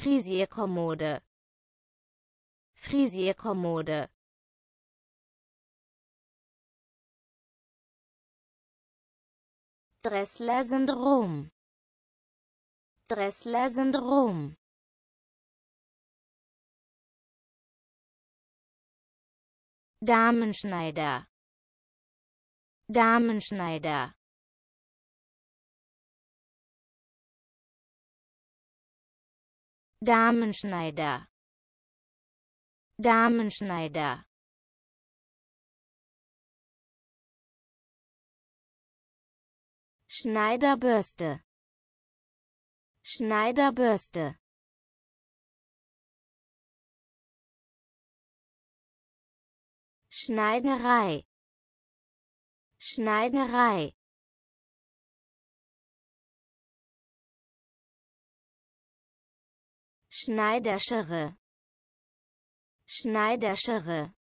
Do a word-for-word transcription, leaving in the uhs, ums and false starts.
Frisierkommode, Frisierkommode, Dressler-Syndrom, Dressler-Syndrom, Damenschneider, Damenschneider, Damenschneider, Damenschneider, Schneiderbürste, Schneiderbürste, Schneiderei, Schneiderei, Schneiderschere, Schneiderschere,